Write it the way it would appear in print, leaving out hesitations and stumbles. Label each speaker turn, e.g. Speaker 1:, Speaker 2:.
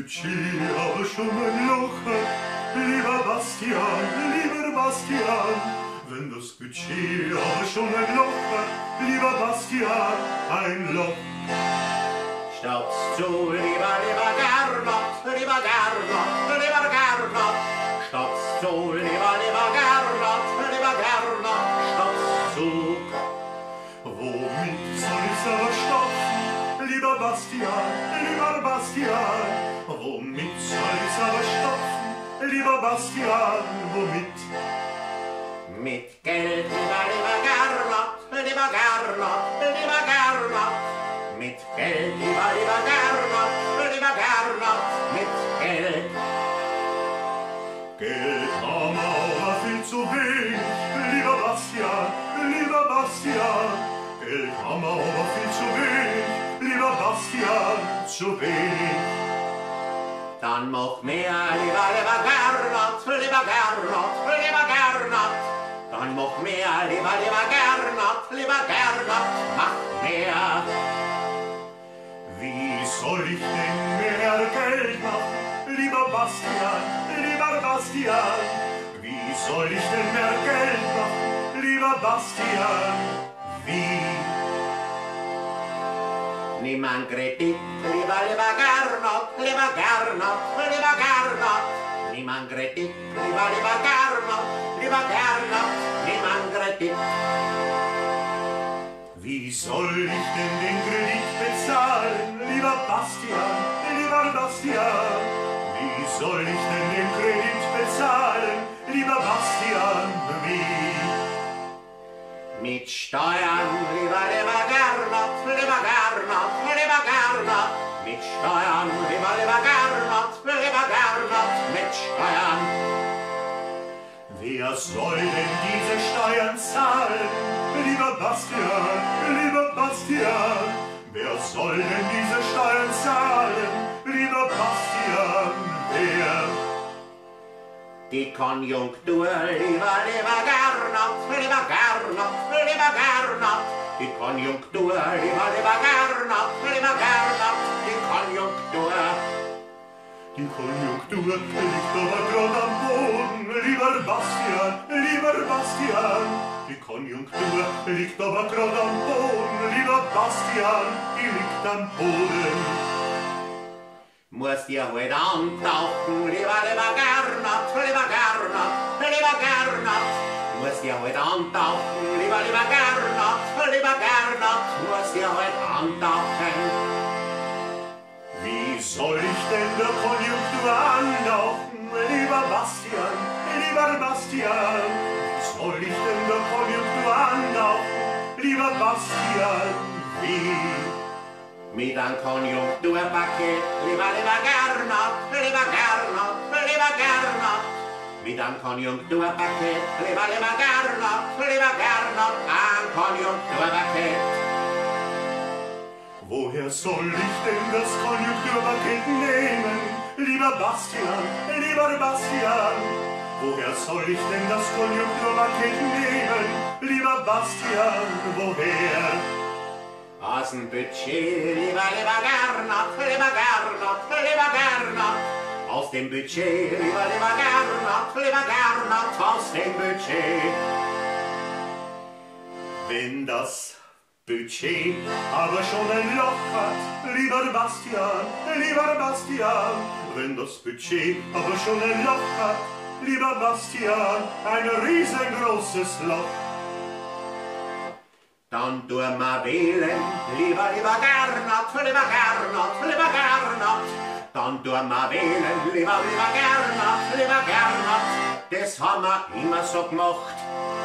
Speaker 1: Budget aber schon ein Loch hat, lieber Bastian, wenn das Budget aber schon ein Loch hat, lieber Bastian, ein Loch.
Speaker 2: Stoppst du, lieber Gernot, stoppst du, lieber Gernot, stoppst du.
Speaker 1: Womit soll ich's aber stopfen, lieber Bastian, womit soll ich's aber stopfen, lieber Bastian, womit?
Speaker 2: Mit Geld, lieber Gernot, mit Geld, lieber Gernot, mit Geld.
Speaker 1: Geld haben wir aber viel zu wenig, lieber Bastian, Geld haben wir aber viel zu wenig, lieber Bastian, zu wenig.
Speaker 2: Dann mach mehr, lieber Gernot, dann mach mehr, lieber Gernot, mach mehr.
Speaker 1: Wie soll ich denn mehr Geld machen, lieber Bastian, wie soll ich denn mehr Geld machen, lieber Bastian, wie?
Speaker 2: Nimm an Kredit, lieber Gernot, nimm an Kredit, lieber Gernot, nimm an Kredit.
Speaker 1: Wie soll ich denn den Kredit bezahlen, lieber Bastian, wie soll ich denn den Kredit bezahlen, lieber Bastian, wie?
Speaker 2: Mit Steuern, lieber Gernot, mit Steuern, lieber Gernot, mit Steuern.
Speaker 1: Wer soll denn diese Steuern zahlen, lieber Bastian, wer soll denn diese Steuern zahlen, lieber Bastian, wer?
Speaker 2: Die Konjunktur, lieber Gernot, die Konjunktur, lieber Gernot, die Konjunktur.
Speaker 1: Die Konjunktur liegt aber grad am Boden, lieber Bastian, die Konjunktur liegt aber grad am Boden, lieber Bastian, die liegt am Boden.
Speaker 2: Musst dir heute antauchen, lieber Gernot, musst dir heute antauchen, lieber Gernot, musst dir heute antauchen.
Speaker 1: Wie soll ich denn der Konjunktur antauchen, lieber Bastian, wie soll ich denn der Konjunktur antauchen, lieber Bastian, wie?
Speaker 2: Mit einem Konjunkturpaket, lieber Gernot, mit einem Konjunkturpaket, lieber Gernot, ein Konjunkturpaket.
Speaker 1: Woher soll ich denn das Konjunkturpaket nehmen, lieber Bastian, woher soll ich denn das Konjunkturpaket nehmen, lieber Bastian, woher?
Speaker 2: Aus dem Budget, lieber Gernot, aus dem Budget, lieber Gernot, aus dem Budget.
Speaker 1: Wenn das Budget aber schon ein Loch hat, lieber Bastian, wenn das Budget aber schon ein Loch hat, lieber Bastian, ein riesengroßes Loch.
Speaker 2: Dann tu mal wählen, lieber Gernot, dann tu mal wählen, lieber Gernot, das haben wir immer so gemacht.